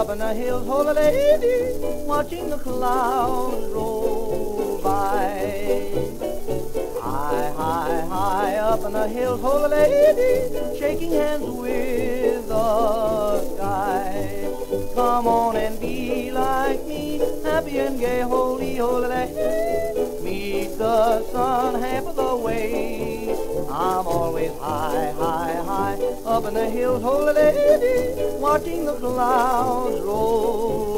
in the hills, holy lady, watching the clouds roll by. High, high, high up in the hills, holy lady, shaking hands with the sky. Come on and be like me, happy and gay, holy, holy lady. Meet the sun half of the way. I'm always high, high, high up in the hills, holy lady, watching the clouds roll